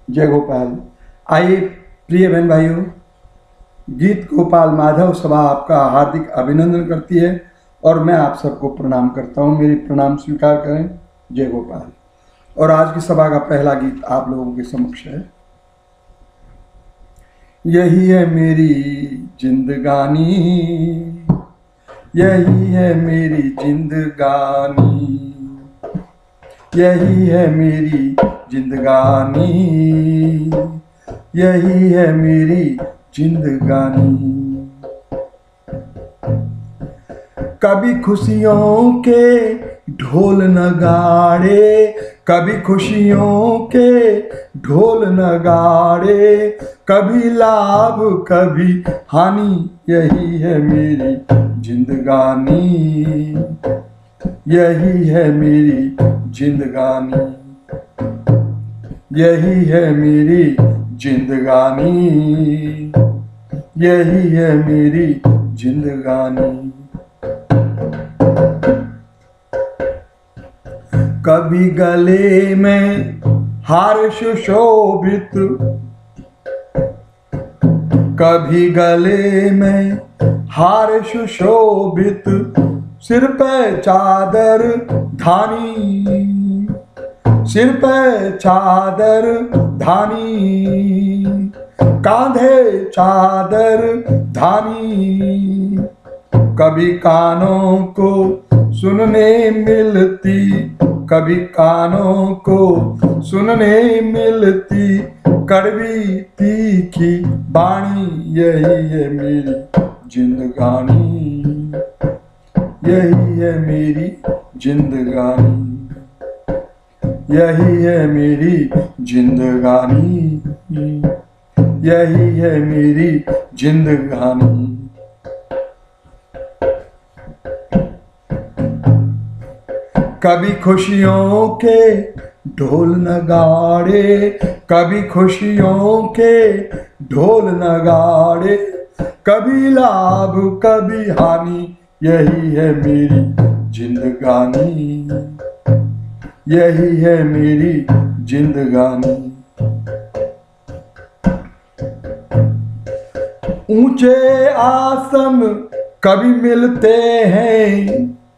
जय गोपाल। आइए प्रिय बहन भाइयों, गीत गोपाल माधव सभा आपका हार्दिक अभिनंदन करती है और मैं आप सबको प्रणाम करता हूं। मेरी प्रणाम स्वीकार करें। जय गोपाल। और आज की सभा का पहला गीत आप लोगों के समक्ष है। यही है मेरी जिंदगानी, यही है मेरी जिंदगानी, यही है मेरी जिंदगानी, यही है मेरी जिंदगानी। कभी खुशियों के ढोल नगाड़े, कभी खुशियों के ढोल नगाड़े, कभी लाभ कभी हानि, यही है मेरी जिंदगानी, यही है मेरी जिंदगानी, यही है मेरी जिंदगानी, यही है मेरी जिंदगानी। कभी गले में हार सुशोभित, कभी गले में हार सुशोभित, सिर पे चादर धानी, सिर पे चादर धानी, कांधे चादर धानी। कभी कानों को सुनने मिलती, कभी कानों को सुनने मिलती, कड़वी तीखी बाणी, यही है मेरी जिंदगानी, यही है मेरी जिंदगानी, यही है मेरी जिंदगानी, यही है मेरी जिंदगानी। कभी खुशियों के ढोल नगाड़े, कभी खुशियों के ढोल नगाड़े, कभी लाभ कभी हानि, यही है मेरी जिंदगानी, यही है मेरी जिंदगानी। ऊंचे आसन कभी मिलते हैं,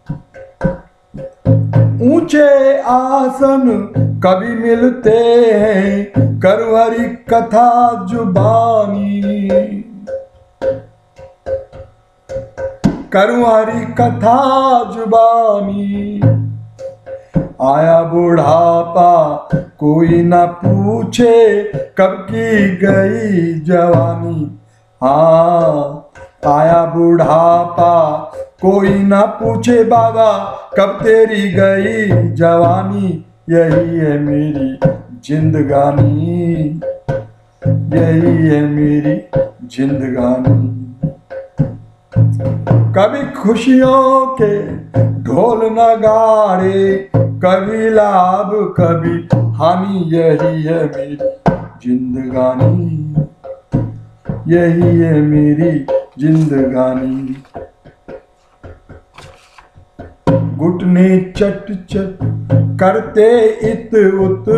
ऊंचे आसन कभी मिलते हैं, करवरी कथा जुबानी, करवरी कथा जुबानी। आया बुढ़ापा कोई ना पूछे, कब की गई जवानी। हाँ, आया बुढ़ापा कोई ना पूछे बाबा, कब तेरी गई जवानी, यही है मेरी जिंदगानी, यही है मेरी जिंदगानी। कभी खुशियों के ढोल नगाड़े, कभी लाभ कभी हानि, यही है मेरी जिंदगानी, यही है मेरी जिंदगानी। घुटने चट चट करते इत उत,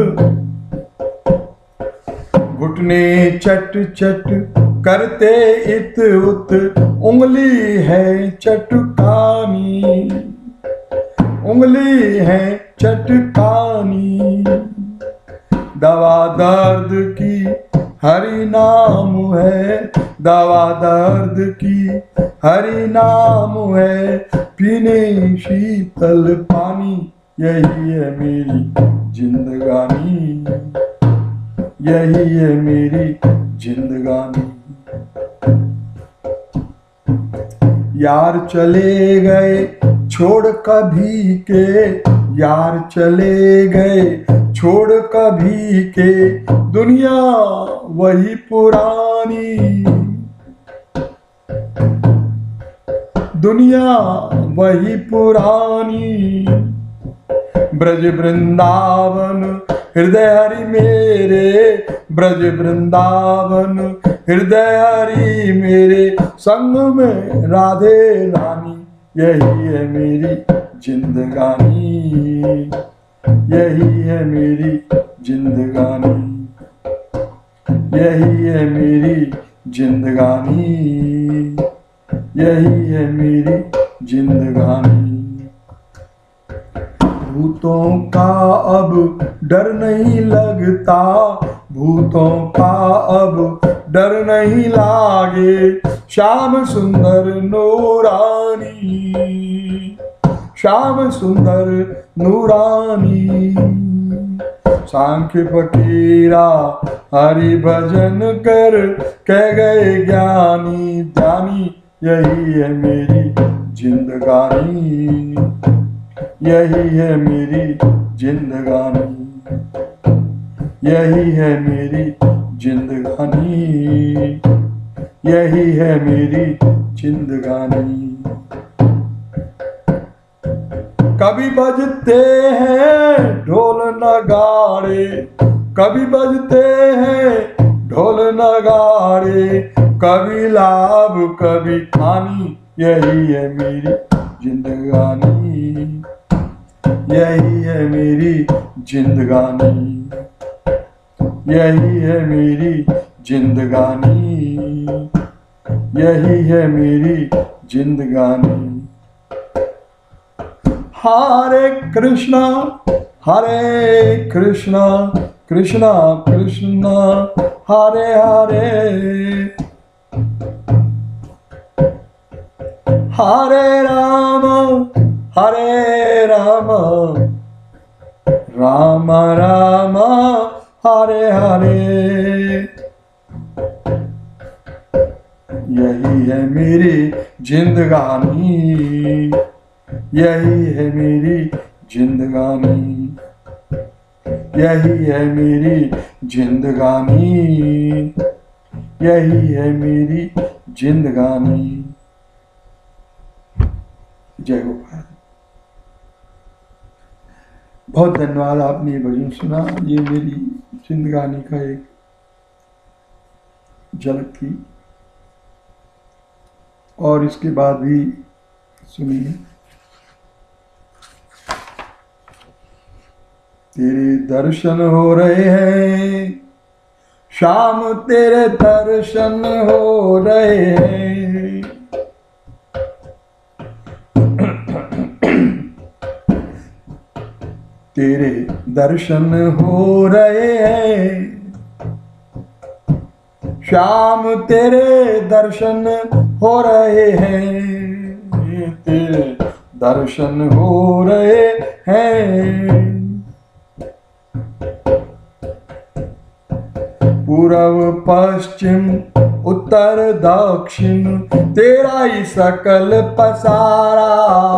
घुटने चट चट करते इत उत, उंगली है चटकानी, उंगली है चटकानी। दवा दर्द की हरि नाम है, दवा दर्द की हरि नाम है, पीने शीतल पानी, यही है मेरी जिंदगानी, यही है मेरी जिंदगानी। यार चले गए छोड़ कभी के, यार चले गए छोड़ कभी के, दुनिया वही पुरानी, दुनिया वही पुरानी। ब्रज वृंदावन हृदय हरि मेरे, ब्रज वृंदावन हृदय हरि मेरे, संग में राधे रानी, यही है मेरी जिंदगानी, यही है मेरी जिंदगानी। यही है मेरी जिंदगानी, यही है मेरी जिंदगानी। भूतों का अब डर नहीं लगता, भूतों का अब डर नहीं लागे। श्याम सुंदर नूरानी, श्याम सुंदर नूरानी। सांख्य फकीरा हरि भजन कर कह गए ज्ञानी, ज्ञानी यही है मेरी जिंदगानी, यही है मेरी जिंदगानी, यही है मेरी जिंदगानी, यही है मेरी जिंदगानी। कभी बजते हैं ढोल नगाड़े, कभी बजते हैं ढोल नगाड़े, कभी लाभ कभी हानि, यही है मेरी जिंदगानी, यही है मेरी जिंदगानी, यही है मेरी जिंदगानी, यही है मेरी जिंदगानी। हरे कृष्णा कृष्णा कृष्णा कृष्णा हरे हरे, हरे राम राम राम हरे हरे। यही है मेरी जिंदगानी, यही है मेरी जिंदगानी, यही है मेरी जिंदगानी, यही है मेरी जिंदगानी। जय गोपाल। बहुत धन्यवाद, आपने ये भजन सुना। ये मेरी जिंदगानी का एक झलक थी, और इसके बाद भी सुनिए। तेरे दर्शन हो रहे हैं श्याम, तेरे दर्शन हो रहे हैं, तेरे दर्शन हो रहे हैं श्याम, तेरे दर्शन हो रहे हैं, तेरे दर्शन हो रहे हैं। पूर्व पश्चिम उत्तर दक्षिण तेरा ही सकल पसारा,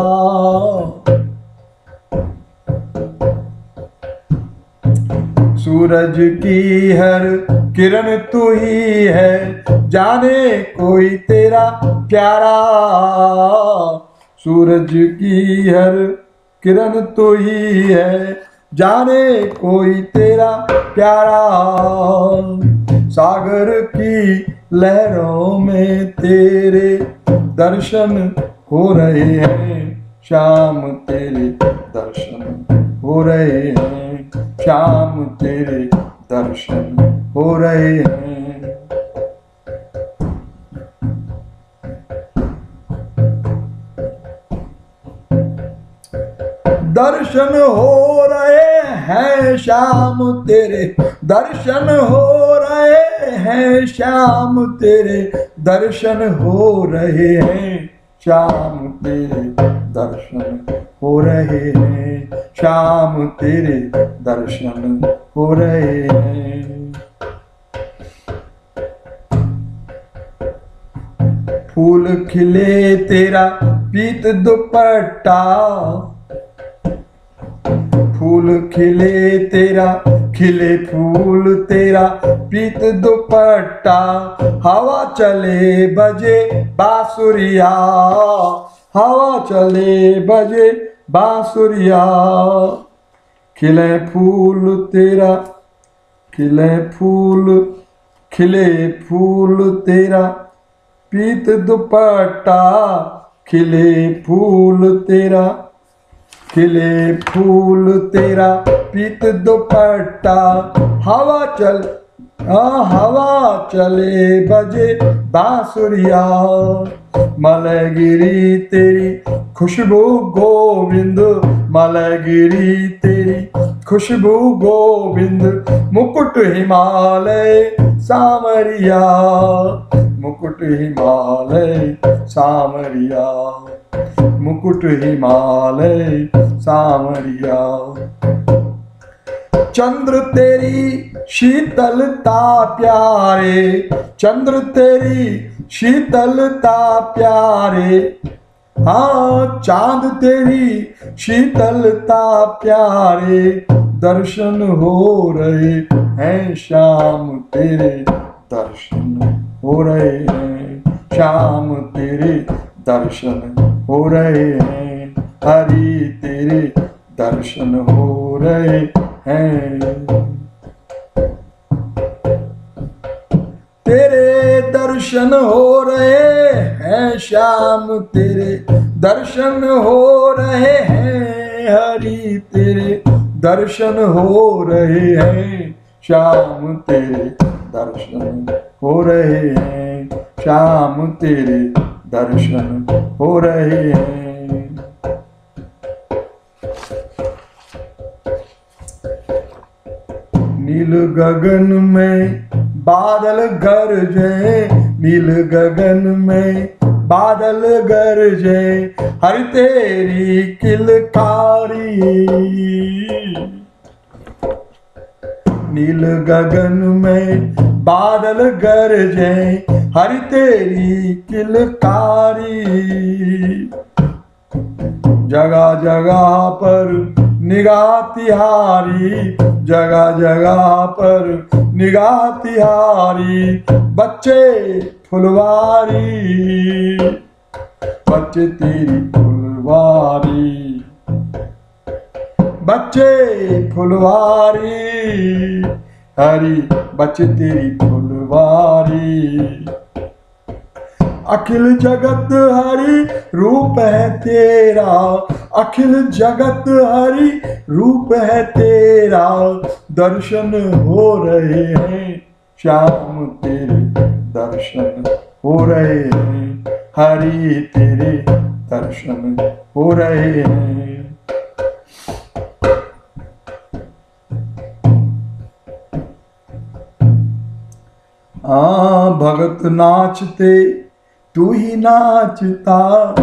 सूरज की हर किरण तू ही है, जाने कोई तेरा प्यारा, सूरज की हर किरण तू ही है, जाने कोई तेरा प्यारा। सागर की लहरों में तेरे दर्शन हो रहे हैं श्याम, तेरे दर्शन हो रहे हैं श्याम, तेरे दर्शन हो रहे हैं। दर्शन हो रहे हैं श्याम, तेरे दर्शन हो रहे हैं श्याम, तेरे दर्शन हो रहे हैं श्याम, तेरे दर्शन हो रहे हैं श्याम, तेरे दर्शन हो रहे हैं। फूल खिले तेरा पीत दुपट्टा, फूल खिले तेरा खिले फूल तेरा पीत दुपट्टा, हवा चले बजे बांसुरिया, हवा चले बजे बांसुरिया, खिले फूल तेरा खिले फूल तेरा पीत दुपट्टा, खिले फूल तेरा खिले फूल तेरा पीत दुपट्टा, हवा हवा चले बजे बांसुरिया, मलयगिरी तेरी खुशबू गोविंद, मलयगिरी तेरी खुशबू गोविंद, मुकुट हिमालय सामरिया, मुकुट हिमालय सामरिया, मुकुट हिमालय सामरिया। चंद्र तेरी शीतलता प्यारे, चंद्र तेरी शीतलता प्यारे, हाँ चांद तेरी शीतलता प्यारे, दर्शन हो रहे हैं श्याम तेरे, दर्शन हो रहे हैं श्याम तेरे, दर्शन हो रहे हैं हरि तेरे, दर्शन हो रहे हैं। तेरे दर्शन हो रहे हैं श्याम तेरे, दर्शन हो रहे हैं हरि तेरे, दर्शन हो रहे हैं श्याम तेरे, दर्शन हो रहे हैं श्याम तेरे, दर्शन हो रहे हैं। नील गगन में बादल गरजे, नील गगन में बादल गरजे, हरि तेरी किलकारी, नील गगन में बादल गरजे, हरि तेरी किलकारी, जगह जगह पर निगाह तिहारी, जगह जगह पर निगाह तिहारी, बच्चे फुलवारी, बच्चे तेरी फुलवारी, बच्चे फुलवारी, हरी बच्चे तेरी फुलवारी। अखिल जगत हरि रूप है तेरा, अखिल जगत हरि रूप है तेरा, दर्शन हो रहे हैं श्याम तेरे, दर्शन हो रहे हैं हरि तेरे, दर्शन हो रहे हैं। भगत नाचते तू ही नाचता,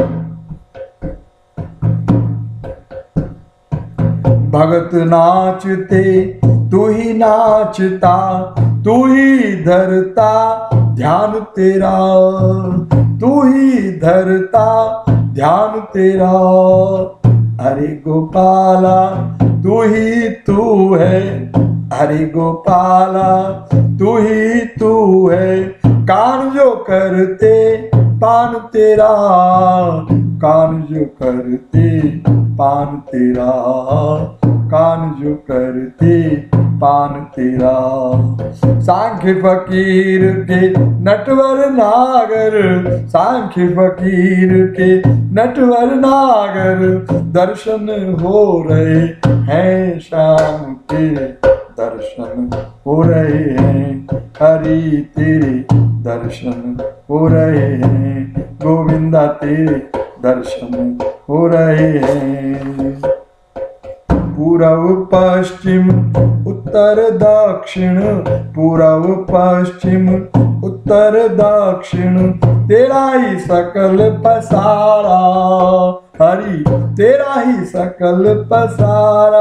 भगत नाचते तू ही नाचता, तू ही धरता ध्यान तेरा, तू ही धरता ध्यान तेरा, अरे गोपाला तू ही तू है, अरे गोपाला तू ही तू है, कान जो करते पान तेरा, कान जो करते पान तेरा, कान जो करते पान तेरा। सांख्य फकीर के नटवर नागर, सांख्य फकीर के नटवर नागर, दर्शन हो रहे हैं श्याम तेरे, दर्शन हो रहे हैं हरि तेरे, दर्शन हो रहे हैं गोविंदा तेरे, दर्शन हो रहे हैं। पूरब पश्चिम उत्तर दक्षिण, पूरब पश्चिम उत्तर दक्षिण, तेरा ही सकल पसारा, हरि तेरा ही सकल पसारा।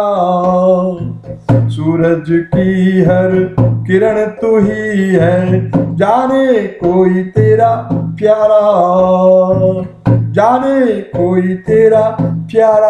सूरज की हर किरण तू ही है, जाने कोई तेरा प्यारा, जाने कोई तेरा प्यारा।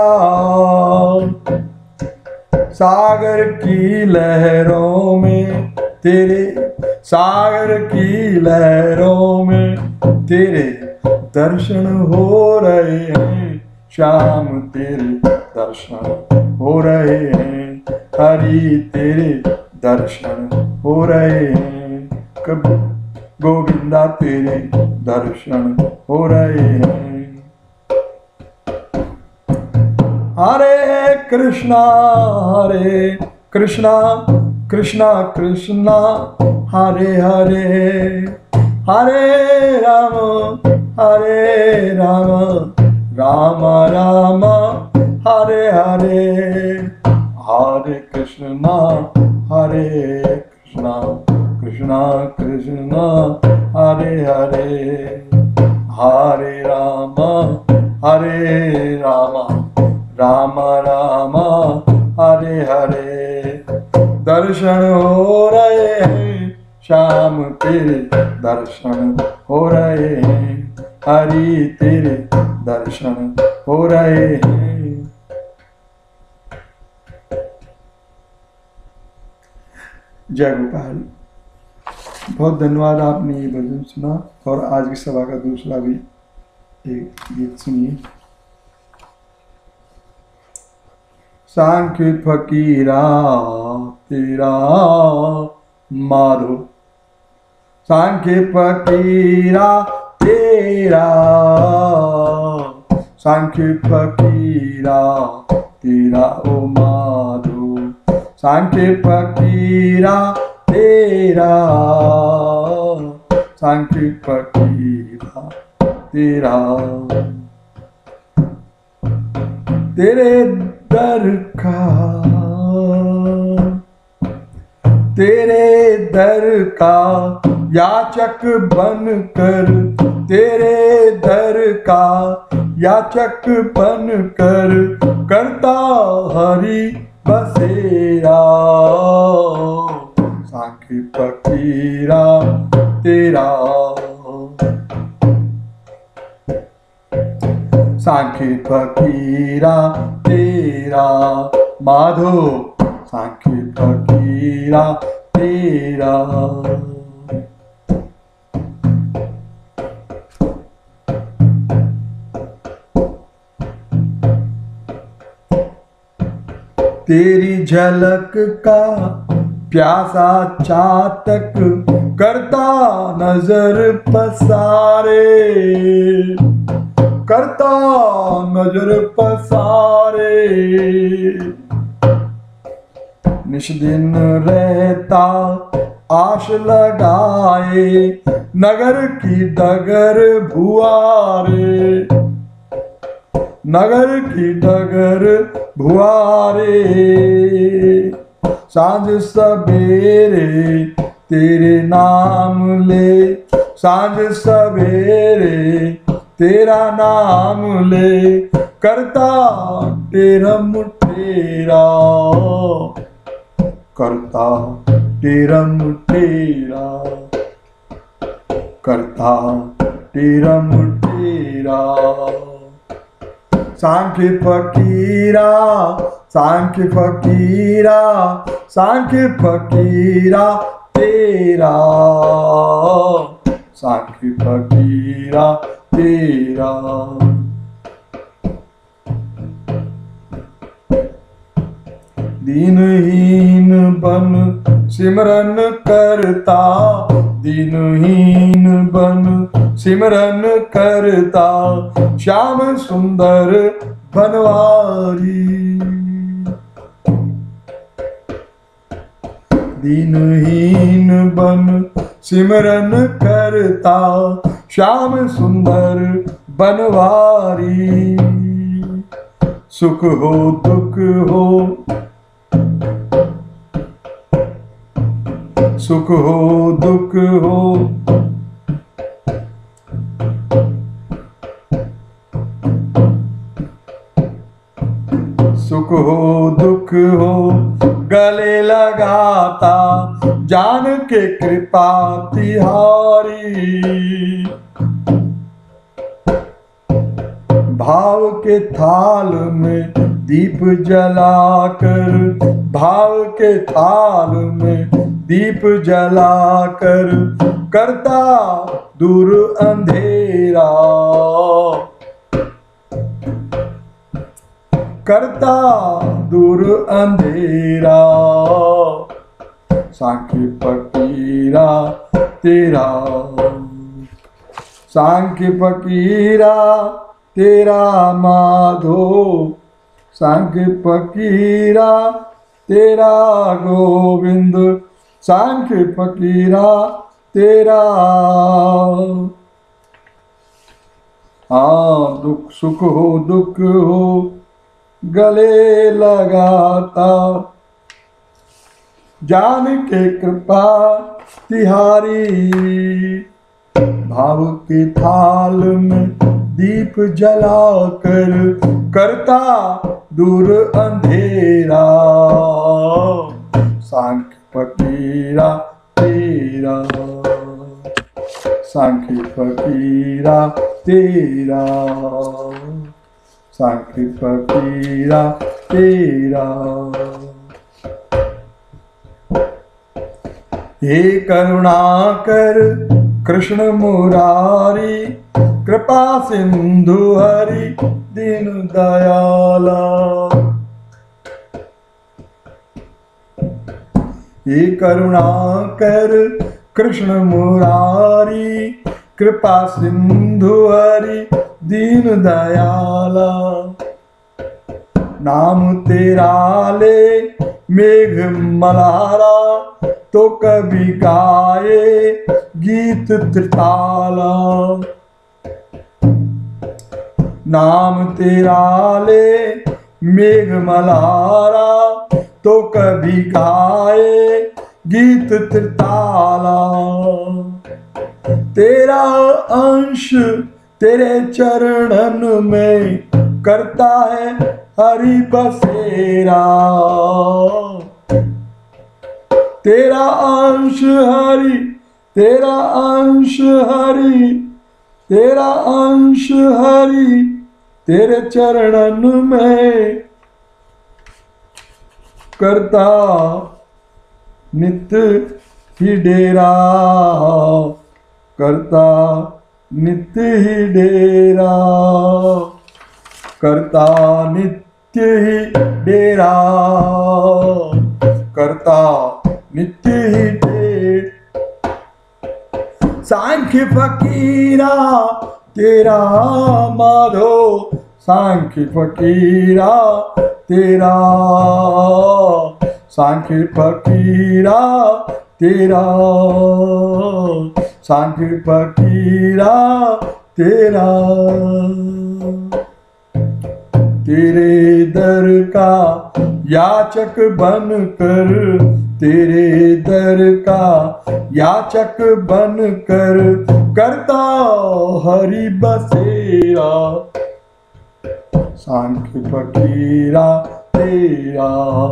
सागर की लहरों में तेरे, सागर की लहरों में तेरे, दर्शन हो रहे हैं श्याम तेरे, दर्शन हो रहे हैं हरि तेरे, दर्शन हो रहे हैं कब गोविंदा तेरे, दर्शन हो रहे हैं। हरे कृष्णा कृष्णा कृष्णा हरे हरे, हरे राम राम राम हरे हरे, हरे कृष्णा कृष्णा कृष्णा हरे हरे, हरे राम राम राम हरे हरे। दर्शन हो रहे हैं श्याम तेरे, दर्शन हो रहे हैं हरि तेरे, दर्शन हो रहे हैं। जय गोपाल। बहुत धन्यवाद, आपने ये भजन सुना और आज की सभा का दूसरा भी एक गीत सुनिए। सांख्य फकीरा तेरा माधो, सांख्य फकीरा तेरा, सांख्य फकीरा तेरा ओ माधो, सांख्य फकीरा तेरा, सांख्य फकीरा तेरा। तेरे दर का, तेरे दर का याचक बनकर, तेरे दर का याचक बनकर करता हरि बसेरा, सांख्य फकीरा तेरा, सांख्य फकीरा तेरा माधो, सांख्य फकीरा तेरा। तेरी झलक का प्यासा चातक करता नजर पसारे, करता नजर पसारे, निष्दिन रहता आश लगाए, नगर की डगर भुआरे, नगर की डगर भुआरे, सांझ सवेरे तेरे नाम ले, सांझ सवेरे तेरा नाम ले, करता टेरम टेरा, करता टेरम टेरा, करता टेरम टेरा। सांख्य फकीरा, सांख्य फकीरा, सांख्य फकीरा तेरा, सांख्य फकीरा तेरा। दीनहीन बन सिमरन करता, दीनहीन बन सिमरन करता, श्याम सुंदर बनवारी, दीनहीन बन सिमरन करता, श्याम सुंदर बनवारी। सुख हो दुख हो, सुख हो दुख हो, सुख हो दुख हो, गले लगाता जान के कृपा तिहारी, भाव के थाल में दीप जलाकर, भाव के थाल में दीप जलाकर करता दूर अंधेरा, करता दूर अंधेरा। सांख्य फकीरा तेरा, सांख्य फकीरा तेरा माधो, सांख्य फकीरा तेरा गोविंद, सांख्य फकीरा तेरा। हाँ, दुख सुख हो गले लगाता, जान के कृपा तिहारी। भाव के थाल में दीप जलाकर करता दूर अंधेरा। सांख्य फकीरा तेरा, सांख्य फकीरा तेरा, सांख्य फकीरा तेरा। हे करुणाकर कृष्ण मुरारी, कृपा सिंधु हरि दीन दयाला। हे करुणाकर कृष्ण मुरारी, कृपा सिंधु हरि दीन दयाला। नाम तेरा ले मेघ मल्हारा, तो कभी गाए गीत त्रिताला। नाम तेरा ले मेघ मल्हारा, तो कभी गाए गीत त्रिताला। तेरा अंश तेरे चरणन में करता है हरि बसेरा। तेरा अंश हरि, तेरा अंश हरि, तेरा अंश हरि तेरे चरणन में करता नित्य ही डेरा, करता नित्य ही डेरा, करता नित्य ही डेरा, करता नित्य ही डेरा। सांख्य फकीरा तेरा माधव, सांख्य फकीरा तेरा, सांख्य फकीरा तेरा, सांख्य फकीरा तेरा। तेरे दर का याचक बनकर, तेरे दर का याचक बनकर करता हरि बसेरा। सांख्य फकीरा तेरा,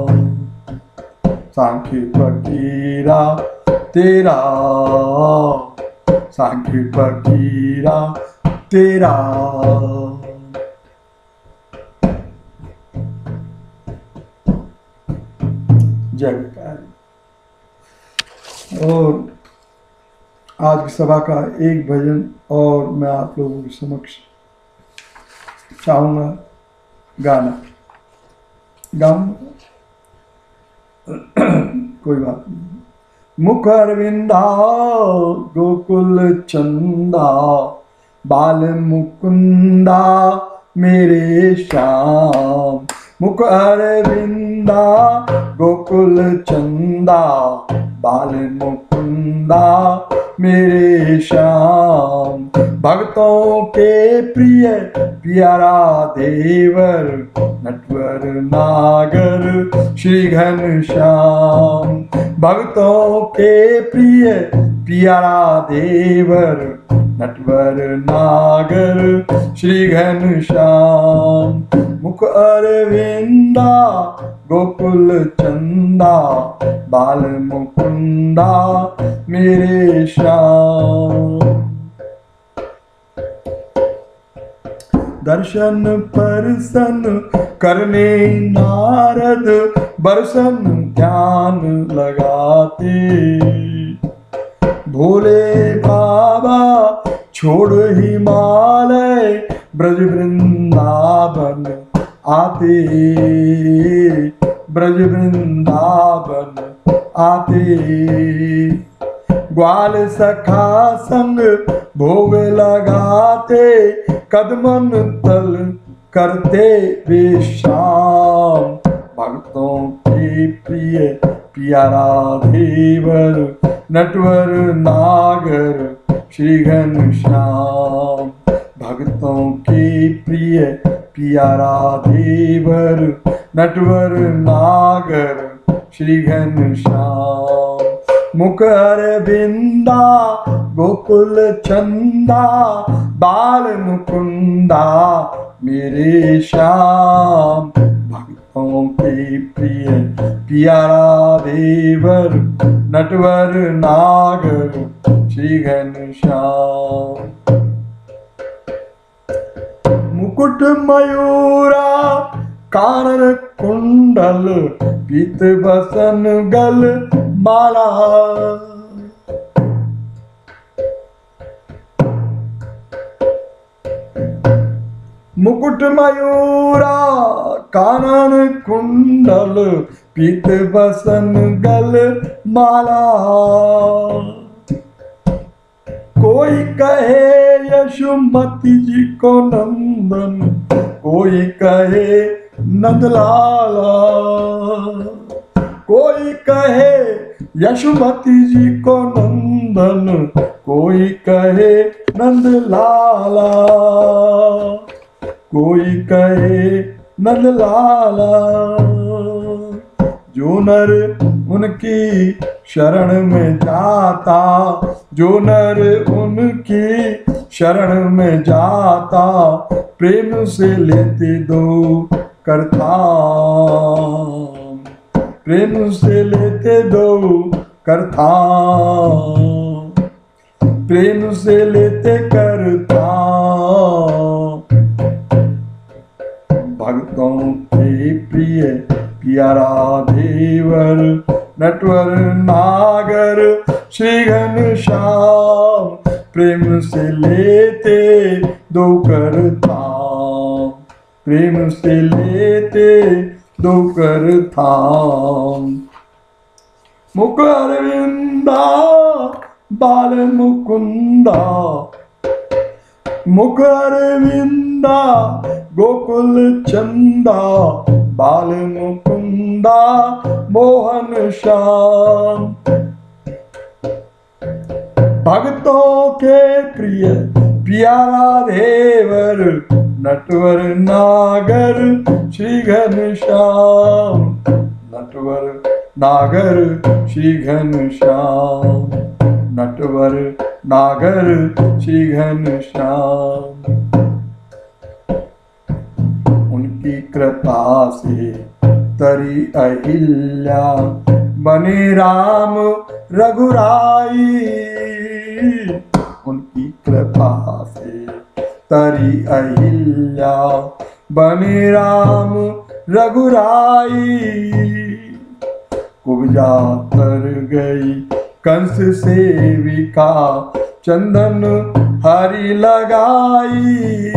सांख्य फकीरा तेरा, सांख्य फकीरा तेरा। जयकार। और आज की सभा का एक भजन और मैं आप लोगों के समक्ष चाहूंगा गाना। गाऊंगा कोई बात नहीं। मुख अरविंदा गोकुल चंदा, बाल मुकुंदा मेरे श्याम। मुख अरविंदा गोकुल चंदा, बाल मुकुंदा मेरे श्याम। भक्तों के प्रिय प्यारा देवर, नटवर नागर श्री घनश्याम। भक्तों के प्रिय प्यारा देवर, नटवर नागर श्री घनश्याम। मुख अरविंदा गोकुल चंदा, बाल मुकुंदा मेरे श्याम। दर्शन परसन करने नारद, बरसन ध्यान लगाते। भोले बाबा छोड़ हिमालय, ब्रज वृंदावन आते, ब्रज वृंदावन आते। ग्वाल सखा संग भोग लगाते, कदमन तल करते विश्राम। भक्तों के प्रिय प्यारा देवर नटवर नागर श्री घनश्याम। भक्तों के प्रिय प्यारा देवर नटवर नागर श्री घनश्याम। मुख अरविंदा गोकुल चंदा बाल मुकुंदा मेरे श्याम। भक्तों के प्रिय प्यारा देवर नटवर नागर श्री घनश्याम। मुकुट मयूरा कानन कुंडल पीत बसन गल माला। मुकुट मयूरा कानन कुंडल पीत बसन गल माला। कोई कहे यशोमती जी को नंदन कोई कहे नंदलाला। कोई कहे यशोमती जी को नंदन कोई कहे नंदलाला। कोई कहे नंदलाला। जो नर उनकी शरण में जाता जो नर उनकी शरण में जाता प्रेम से लेते दो करता। प्रेम से लेते दो करता। प्रेम से लेते करता। भक्तों के प्रिय प्यारा देवर नटवर नागर श्री घनश्याम। प्रेम से लेते दो करता। प्रेम से लेते दो करता। मुख अरविंदा बाल मुकुंदा। मुख अरविंदा गोकुल चंदा बाल मुकुंदा मोहन श्याम। भक्तों के प्रिय प्यारा देवर नटवर नागर श्री घनश्याम। नटवर नागर श्री घनश्याम। नटवर नागर श्री घनश्याम। उनकी कृपा से तरी अहिल्या बने राम रघुराई। उनकी कृपा से तरी अहिल्या बने राम रघुराई। कुब्जा तर गई कंस सेविका चंदन हरि लगाई।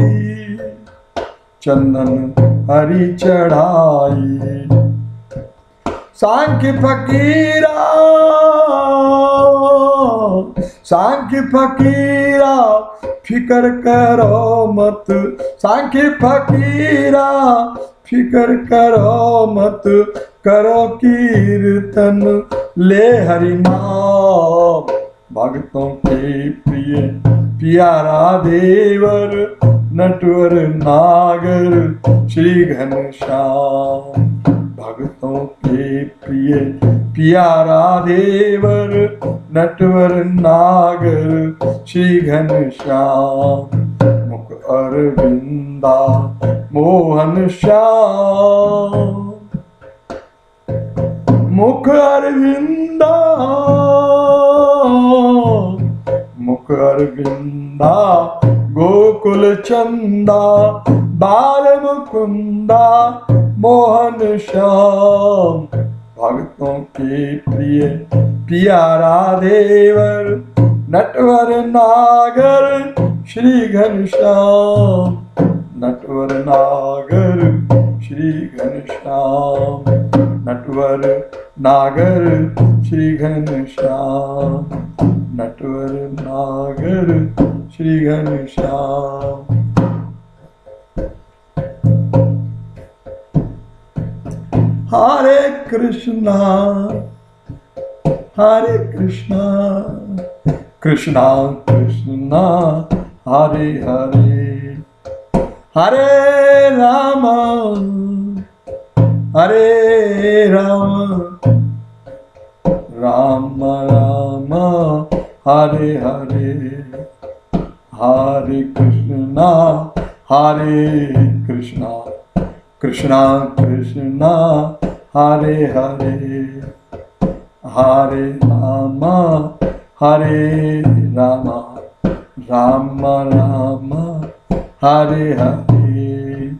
चंदन हरि चढ़ाई। सांख्य फकीरा सांख्य फकीरा फिकर करो मत। सांख्य फकीरा फिकर करो मत। करो कीर्तन ले हरि नाम। भक्तों के प्रिय प्यारा देवर नटवर नागर श्री घनश्याम। भक्तों के प्रिय प्यारा देवर नटवर नागर श्री घनश्याम। मुख अरविंदा मोहन श्याम। मुख अरविंदा मुख अरविंदा गोकुल चंदा बाल मुकुंदा मोहन श्याम। भक्तों के प्रिय प्यारा देवर नटवर नागर श्री घनश्याम। नटवर नागर श्री घनश्याम। नटवर नागर श्री घनश्याम। नटवर नागर श्री घनश्याम। हरे कृष्णा हरे कृष्णा कृष्णा कृष्णा हरे हरे, हरे राम हरे राम, राम राम हरे हरे, हरे कृष्णा कृष्णा कृष्णा हरे हरे, हरे राम राम राम हरे हरे।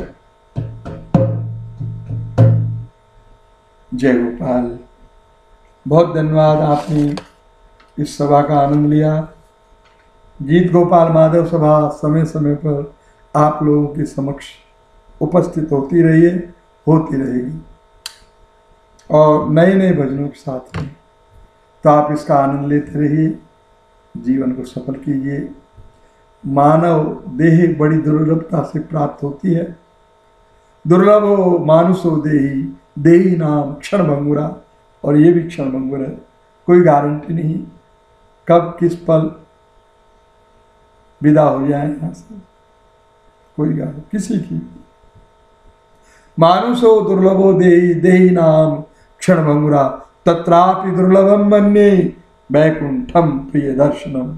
जय गोपाल। बहुत धन्यवाद, आपने इस सभा का आनंद लिया। गीत गोपाल माधव सभा समय समय पर आप लोगों के समक्ष उपस्थित होती रही है, होती रहेगी, और नए नए भजनों के साथ में। तो आप इसका आनंद लेते रहिए, जीवन को सफल कीजिए। मानव देह बड़ी दुर्लभता से प्राप्त होती है। दुर्लभो मानुषो देही, देही नाम क्षण भंगुरा, और ये भी क्षण भंगुर है, कोई गारंटी नहीं कब किस पल विदा हो जाए यहाँ से, कोई गारंटी किसी की। मानुषो दुर्लभो देही, देही नाम क्षण भंगुरा, तत्रापि दुर्लभम मन्ये वैकुंठम प्रिय दर्शनम।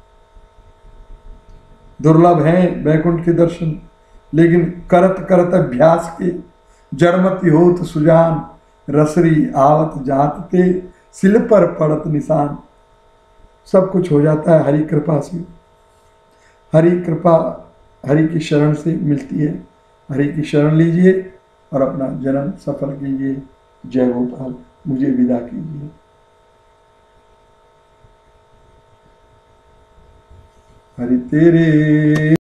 दुर्लभ है वैकुंठ के दर्शन, लेकिन करत करत अभ्यास के जड़मति होत सुजान, रसरी आवत जात ते सिल पर पड़त निशान। सब कुछ हो जाता है हरि कृपा से। हरि कृपा हरि की शरण से मिलती है। हरि की शरण लीजिए और अपना जन्म सफल कीजिए। जय गोपाल। मुझे विदा कीजिए। हरि तेरे